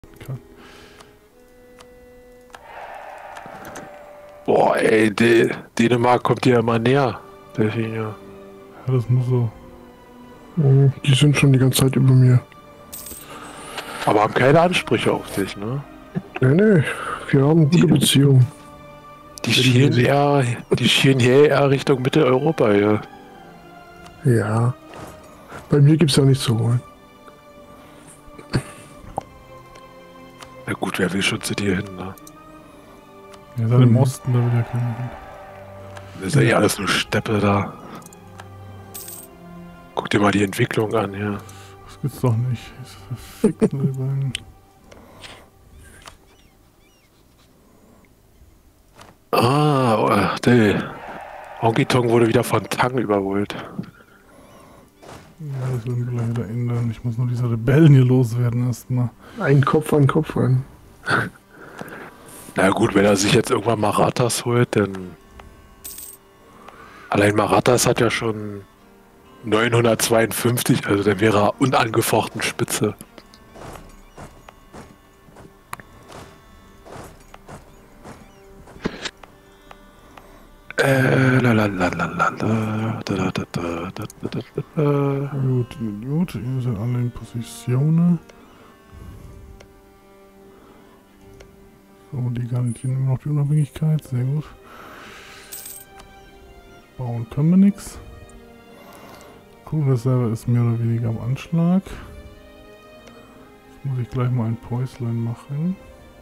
kann. Boah, ey, Dänemark kommt dir ja immer näher. Deswegen, ja. Ja, das muss so. Die sind schon die ganze Zeit über mir. Aber haben keine Ansprüche auf dich, ne? Nee, wir haben gute Beziehungen. Die schielen hier eher Richtung Mitteleuropa, ja. Ja. Bei mir gibt's ja nichts zu holen. Na gut, wer will schon zu dir hin, ne? Ihr seid im Osten, da will ja keiner hin. Das ist ja eh alles nur Steppe da. Guck dir mal die Entwicklung an, hier. Das gibt's doch nicht. Ist verfickt, Leute. Der Honky Tonk wurde wieder von Tang überholt. Ja, das werden wir gleich wieder ändern. Ich muss nur diese Rebellen hier loswerden erstmal. Ein Kopf an Kopf an. Na gut, wenn er sich jetzt irgendwann Marathas holt, dann... Allein Marathas hat ja schon 952, also dann wäre er unangefochten Spitze. Gut, gut. Ihr seid alle in Positionen. So, die garantieren immer noch die Unabhängigkeit. Sehr gut. Bauen können wir nichts. Crewreserve ist mehr oder weniger am Anschlag. Jetzt muss ich gleich mal ein Päuslein machen.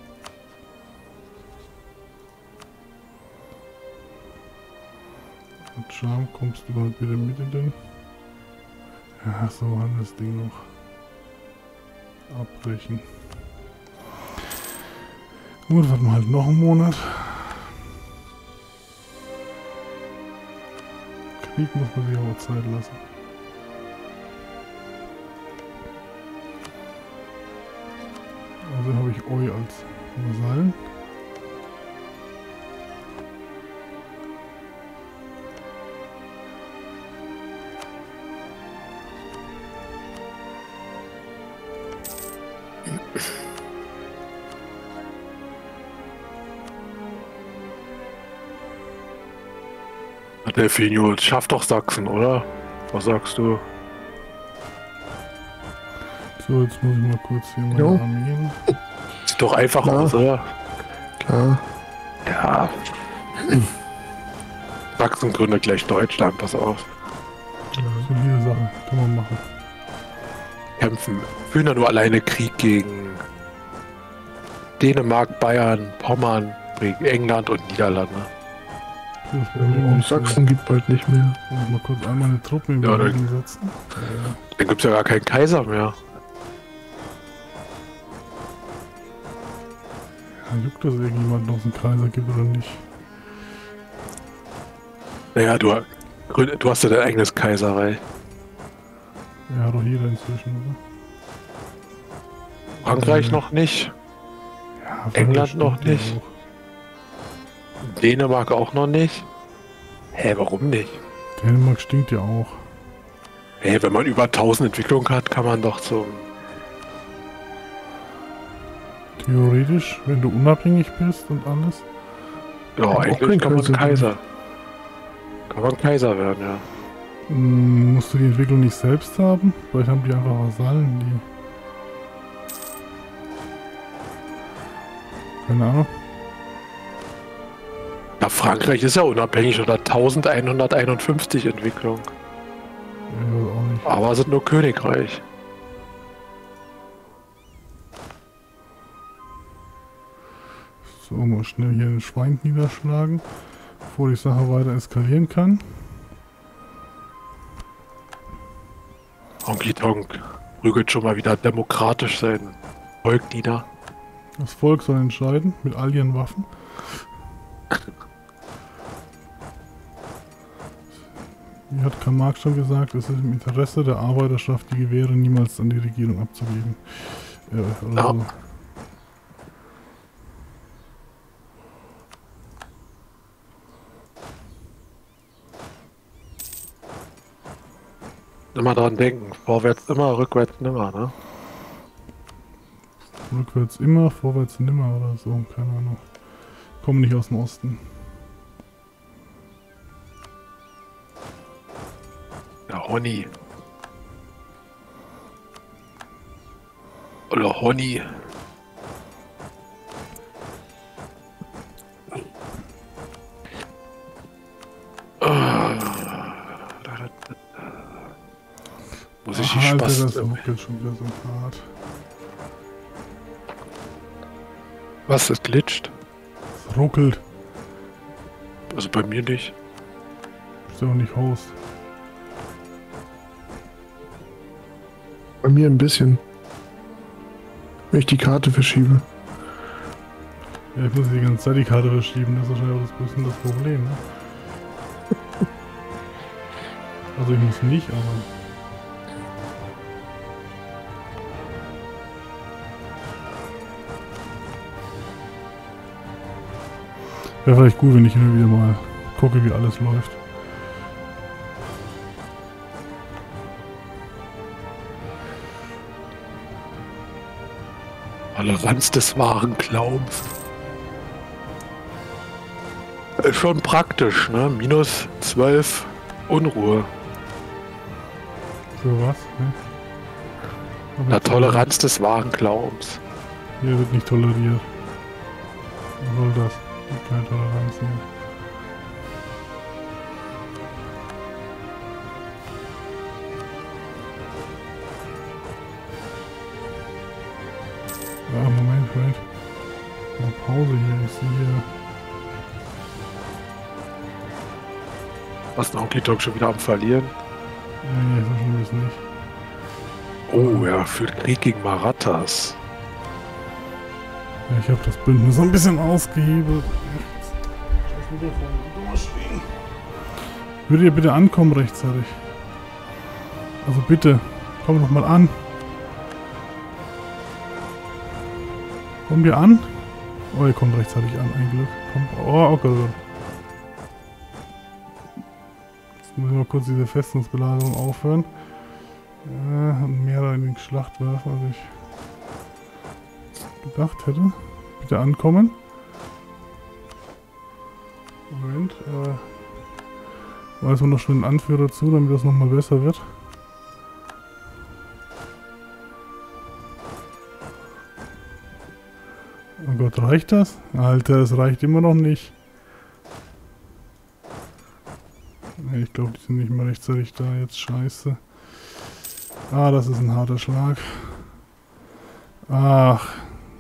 Und Charme, kommst du mal bitte mit in den... Ja, so kann das Ding noch abbrechen. Gut, warten wir halt noch einen Monat. Krieg muss man sich aber Zeit lassen. Also habe ich Eu als Vasallen. Delfinio, schafft doch Sachsen, oder? Was sagst du? So, jetzt muss ich mal kurz hier meine Jo. Armeen. Sieht doch einfach Klar. aus, oder? Klar. Ja. Sachsen gründet gleich Deutschland, pass auf. Solide Sache, kann man machen. Kämpfen. Führen ja nur alleine Krieg gegen Dänemark, Bayern, Pommern, gegen England und Niederlande. Das Problem Und ist, Sachsen gibt bald nicht mehr. ich muss mal kurz einmal eine Truppe in Ja, Bewegung setzen. Dann gibt's ja gar keinen Kaiser mehr. Ja, juckt das irgendjemand, ob es einen Kaiser gibt oder nicht? Naja, du hast ja dein eigenes Kaiserreich. Ja, hat doch jeder inzwischen, oder? Frankreich noch nicht. Ja, England stimmt noch ja nicht. auch. Dänemark auch noch nicht. Hä, warum nicht? Dänemark stinkt ja auch. Hey, wenn man über 1000 Entwicklungen hat, kann man doch zum... Theoretisch, wenn du unabhängig bist und alles. Ja, auch eigentlich kein kann man Kaiser Kaiser. Kann man Kaiser werden, ja. Musst du die Entwicklung nicht selbst haben? Vielleicht haben die einfach Vasallen, die... Keine Ahnung. Na, Frankreich ist ja unabhängig oder 1151 Entwicklung. Ich weiß auch nicht. Aber sind nur Königreich. So, mal schnell hier den Schwein niederschlagen, bevor die Sache weiter eskalieren kann. Honky Tonk prügelt schon mal wieder demokratisch sein Volk nieder. Das Volk soll entscheiden, mit all ihren Waffen. Wie hat Karl Marx schon gesagt, es ist im Interesse der Arbeiterschaft, die Gewehre niemals an die Regierung abzugeben. Oder Ja. so. Immer dran denken, vorwärts immer, rückwärts nimmer, ne? Rückwärts immer, vorwärts nimmer oder so, keine Ahnung. Komme nicht aus dem Osten. Ja, Honey. Oder Honey. Muss ich die Alter, das Spaß... ruckelt schon wieder so hart. Was, das glitscht? Es ruckelt. Also bei mir nicht. Ist ja auch nicht Host. Bei mir ein bisschen. Wenn ich die Karte verschiebe. Ja, ich muss die ganze Zeit die Karte verschieben, das ist wahrscheinlich auch das bisschen das Problem, ne? Also ich muss nicht, aber... Wäre vielleicht gut, wenn ich immer wieder mal gucke, wie alles läuft. Toleranz des wahren Glaubens. Ist schon praktisch, ne? Minus 12 Unruhe. So was, ne? Aber Na, Toleranz des wahren Glaubens. hier wird nicht toleriert. Was soll das? Keine Toleranz hier. Ja, Moment, vielleicht. Mal Pause hier, ich sehe hier. Was, der Honky Tonk schon wieder am Verlieren? Nee, so schlimm ist nicht. Oh, er führt Krieg gegen Marathas. Ja, ich habe das Bündnis so ein bisschen ausgehebelt. Würdet ihr bitte ankommen rechtzeitig? Also bitte, komm doch mal an. Kommen wir an? Oh, ihr kommt rechtzeitig an, ein Glück. Kommt, oh, okay. Jetzt muss ich mal kurz diese Festungsbelagerung aufhören. Und mehr in den Schlacht werfen, als ich gedacht hätte. Bitte ankommen. Moment, weiß man noch schon den Anführer zu, damit das nochmal besser wird. Oh Gott, reicht das? Alter, das reicht immer noch nicht. Nee, ich glaube, die sind nicht mehr rechtzeitig da. Jetzt scheiße. Ah, das ist ein harter Schlag. Ach.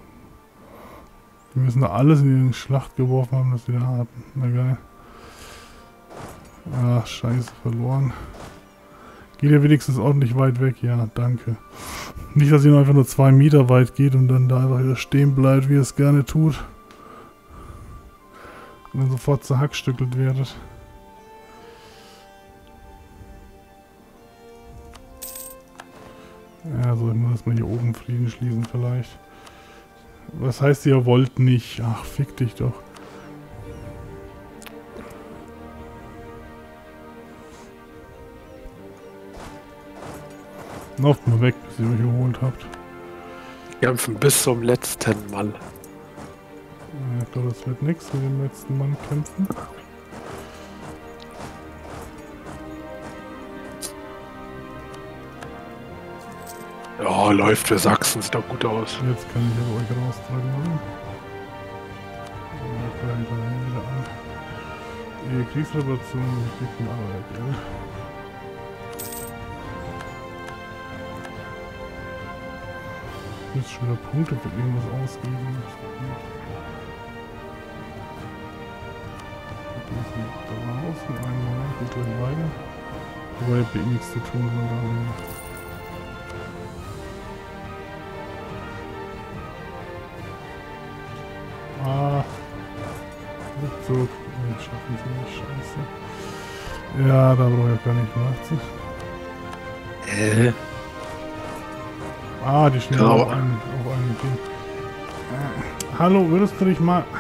Die müssen da alles in die Schlacht geworfen haben, das wieder haben. Na geil. Ach, scheiße, verloren. Geht ja wenigstens ordentlich weit weg. Ja, danke. Nicht, dass ihr einfach nur 2 Meter weit geht und dann da einfach wieder stehen bleibt, wie ihr es gerne tut. Und dann sofort zerhackstückelt werdet. Ja, so, ich muss erstmal hier oben Frieden schließen vielleicht. Was heißt, ihr wollt nicht? Ach, fick dich doch. Lauft mal weg, bis ihr euch geholt habt. Kämpfen bis zum letzten Mann. Ich glaube, das wird nichts mit dem letzten Mann kämpfen. Ja, läuft für Sachsen, sieht doch gut aus. Jetzt kann ich aber euch raustragen, oder? Ja, vielleicht wieder an. Die Kriegsreparation gibt mir Arbeit, gell? Jetzt schon wieder Punkte für irgendwas ausgeben. Die sind draußen, einen Moment, geht gleich weiter. Aber ich habe nichts zu tun, von daher. Ah. Rückzug. Nee, schaffen sie nicht, scheiße. Ja, da brauche ich gar nicht nachziehen. Ah, die stehen Genau. auf einem Ding. Hallo, würdest du dich mal...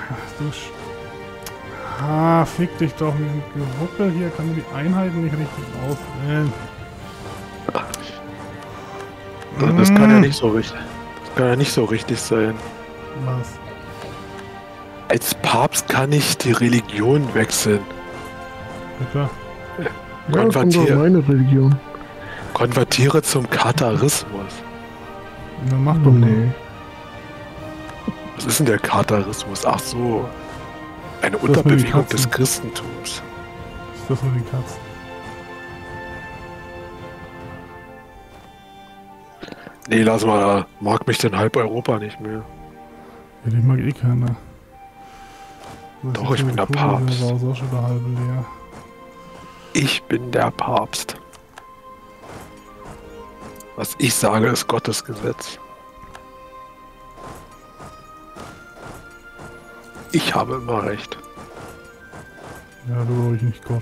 fick dich doch mit dem Gewuppel hier. Kann die Einheiten nicht richtig auswählen. Das kann ja nicht so richtig. Das kann ja nicht so richtig sein. Was? Als Papst kann ich die Religion wechseln. Ja klar. Ja, das ist doch meine Religion. Konvertiere zum Katharismus. Na, mach doch mal. Nee. Was ist denn der Katharismus? Ach so. Eine Das mit den Unterbewegung Katzen. des Christentums. Ist das mit den Katzen? Nee, lass mal, da mag mich denn halb Europa nicht mehr. Ja, den mag eh keiner. Doch, ich bin der Papst. Der war auch schon der halbe leer. Ich bin der Papst. Was ich sage, ist Gottes Gesetz. Ich habe immer recht. Ja, du brauchst nicht Gott.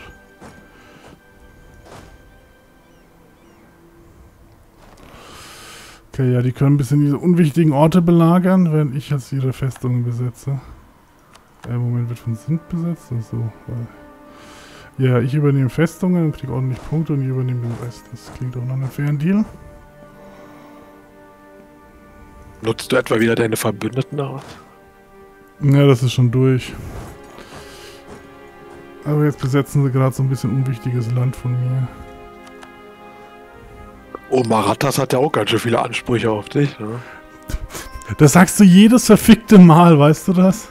Okay, ja, die können ein bisschen diese unwichtigen Orte belagern, während ich jetzt ihre Festungen besetze. Moment, wird von Sint besetzt? Ach so, ja, ich übernehme Festungen und kriege ordentlich Punkte und ich übernehme den Rest. Das klingt auch nach einem fairen Deal. Nutzt du etwa wieder deine Verbündeten aus? Ja, das ist schon durch. Aber jetzt besetzen sie gerade so ein bisschen unwichtiges Land von mir. Oh, Marathas hat ja auch ganz schön viele Ansprüche auf dich, ne? Das sagst du jedes verfickte Mal, weißt du das?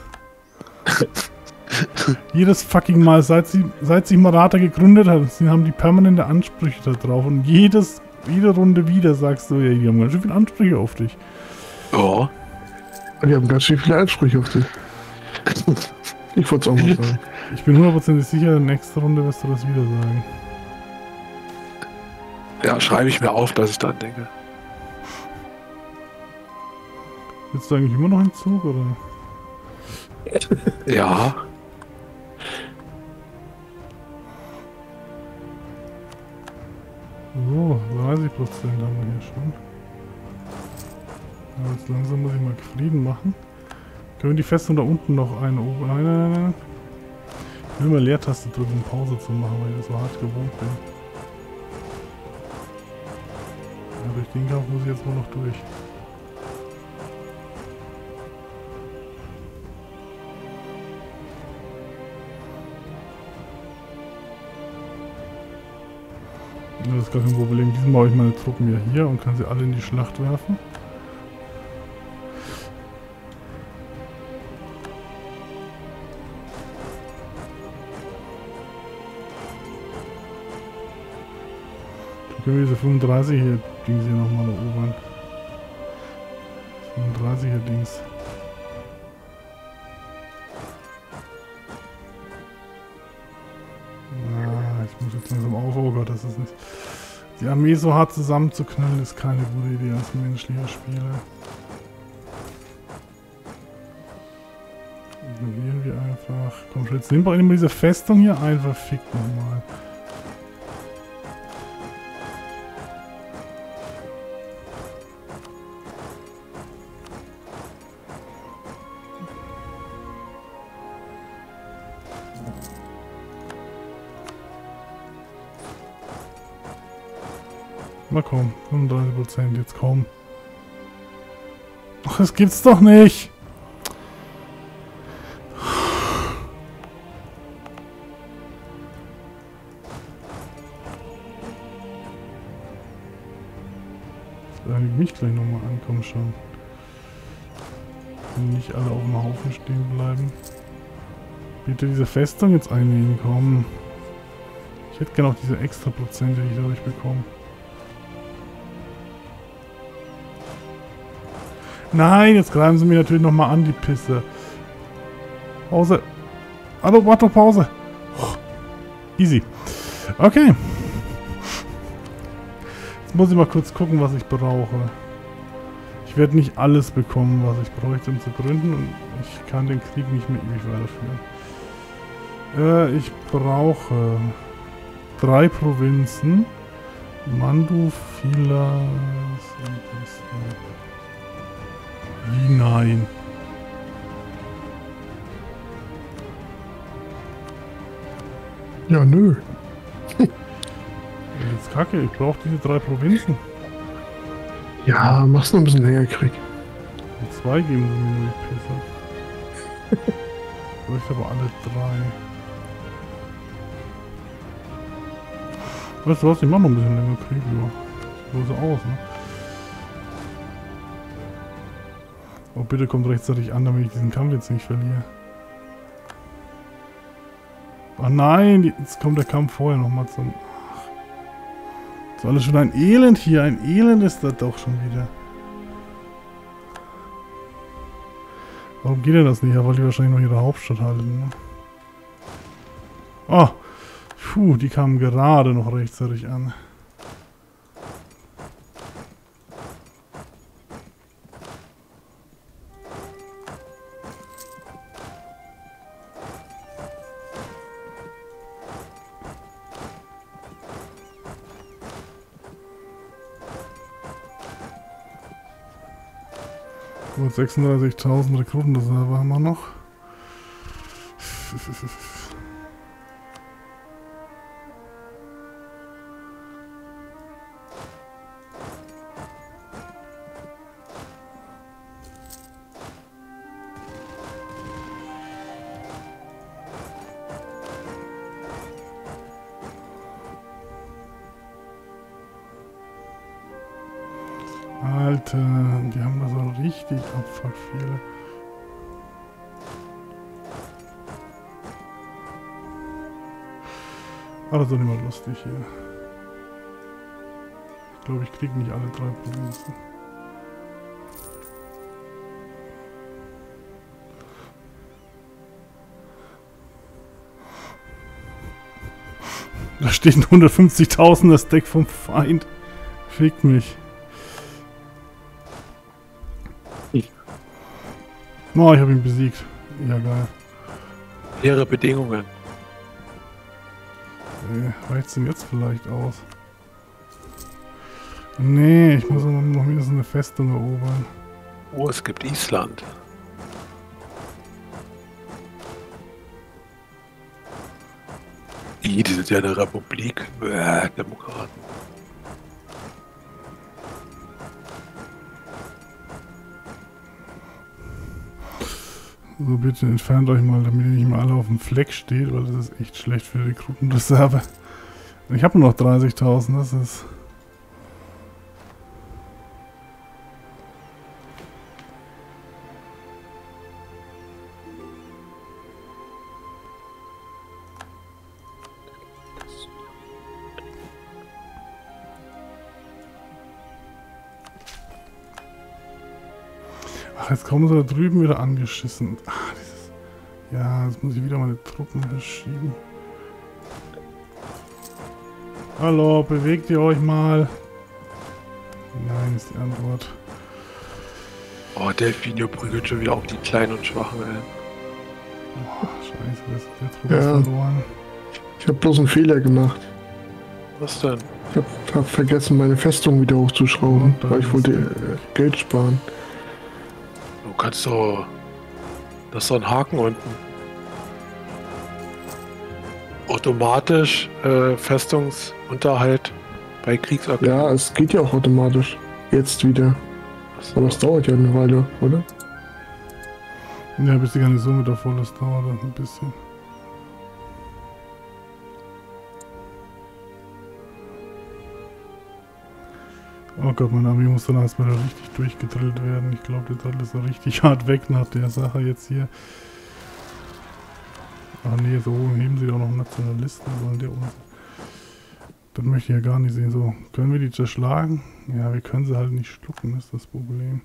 Jedes fucking Mal, seit sich Maratha gegründet hat, sie haben die permanente Ansprüche da drauf und jede Runde wieder sagst du, ja, die haben ganz schön viele Ansprüche auf dich. Ja. Die haben ganz schön viele Ansprüche auf dich. Ich wollte es auch mal sagen. Ich bin 100% sicher, nächste Runde wirst du das wieder sagen. Ja, schreibe ich mir auf, dass ich dann denke. Willst du eigentlich immer noch im Zug, oder? Ja. So, 30% haben wir hier schon. Aber jetzt langsam muss ich mal Frieden machen. Können wir die Festung da unten noch eine oben? Nein. Ich will mal Leertaste drücken, um Pause zu machen, weil ich das so hart gewohnt bin. Ja, durch den Kampf muss ich jetzt wohl noch durch. Das ist gar kein Problem. Diesmal habe ich meine Truppen ja hier und kann sie alle in die Schlacht werfen. Dann können wir diese 35 hier Dings hier nochmal erobern. 35er Dings. Ich muss jetzt langsam auf. Oh Gott, das ist nicht. Die Armee so hart zusammenzuknallen ist keine gute Idee als menschlicher Spieler. Ignorieren wir einfach. Komm schon, jetzt nehmen wir immer diese Festung hier ein. Verfickt nochmal. Na komm, 35%, jetzt komm. Ach, das gibt's doch nicht! Ich mich gleich nochmal ankommen schon. Wenn nicht alle auf dem Haufen stehen bleiben. Bitte diese Festung jetzt einnehmen, komm. Ich hätte gerne auch diese extra Prozente, die ich dadurch bekomme. Nein, jetzt greifen sie mir natürlich nochmal an, die Pisse. Pause. Hallo, warte, Pause. Easy. Okay. Jetzt muss ich mal kurz gucken, was ich brauche. Ich werde nicht alles bekommen, was ich bräuchte, um zu gründen. Und ich kann den Krieg nicht mehr ewig weiterführen. Ich brauche 3 Provinzen. Mandu, Filas und das. Wie nein? Ja, nö. Jetzt kacke, ich brauche diese 3 Provinzen. Ja, mach's noch ein bisschen länger, Krieg. Und 2 geben sie mir nur die Pisse. Vielleicht aber alle 3. Weißt du was, ich mach noch ein bisschen länger Krieg, ja. So aus, ne? Oh, bitte kommt rechtzeitig an, damit ich diesen Kampf jetzt nicht verliere. Oh nein, jetzt kommt der Kampf vorher nochmal zum... Ach. Das ist alles schon ein Elend hier, ein Elend ist das doch schon wieder. Warum geht denn das nicht? Ja, weil die wahrscheinlich noch ihre Hauptstadt halten, ne? Oh, puh, die kamen gerade noch rechtzeitig an. Gut, 36.000 Rekrutenreserve haben wir noch. Alter, die haben da so richtig abfuck viele. Aber das ist doch nicht mal lustig hier. Ich glaube, ich kriege nicht alle 3 Provinzen. Da steht ein 150.000er Stack vom Feind. Fickt mich. Oh, ich habe ihn besiegt. Ja, geil. Ihre Bedingungen. Reicht's denn jetzt vielleicht aus? Nee, ich muss noch mindestens eine Festung erobern. Oh, es gibt Island. Die sind ja eine Republik. Demokraten. So, bitte entfernt euch mal, damit ihr nicht mehr alle auf dem Fleck steht, weil das ist echt schlecht für die Rekrutenreserve. Ich habe nur noch 30.000, das ist... Ach, jetzt kommen sie da drüben wieder angeschissen. Ach, dieses... Ja, jetzt muss ich wieder meine Truppen verschieben. Hallo, bewegt ihr euch mal? Nein, ist die Antwort. Oh, Delfinio prügelt schon wieder auf die Kleinen und Schwachen, ey. Oh, scheiße, der Truppe ist verloren. Ich habe bloß einen Fehler gemacht. Was denn? Ich hab vergessen, meine Festung wieder hochzuschrauben, weil ich wollte Geld sparen. Du kannst doch... Das ist so ein Haken unten. Automatisch Festungsunterhalt bei Kriegsakten. Ja, es geht ja auch automatisch. Jetzt wieder. Aber es dauert ja eine Weile, oder? Ja, bis die Garnison wieder voll ist, dauert das ein bisschen. Oh Gott, meine Armee muss dann erstmal richtig durchgedrillt werden. Ich glaube, der Drill ist so richtig hart weg nach der Sache jetzt hier. Ach nee, so heben sie doch noch Nationalisten, sollen der uns. Das möchte ich ja gar nicht sehen. So, können wir die zerschlagen? Ja, wir können sie halt nicht schlucken, ist das Problem.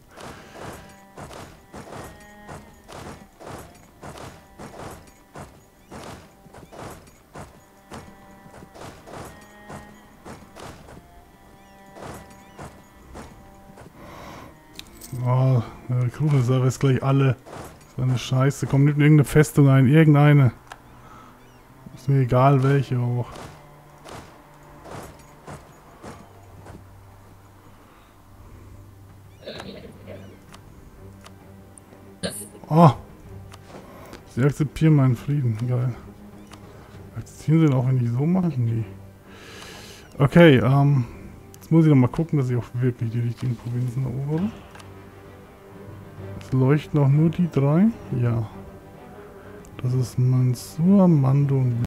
Oh, der Rekrutenreserve ist gleich alle. So eine Scheiße. Komm, nimm irgendeine Festung ein. Irgendeine. Ist mir egal welche auch. Oh. Sie akzeptieren meinen Frieden. Geil. Akzeptieren sie den auch, wenn ich so mache? Nee. Okay, jetzt muss ich noch mal gucken, dass ich auch wirklich die richtigen Provinzen erobere. Jetzt leuchten auch nur die drei. Ja. Das ist Mansur, Mando und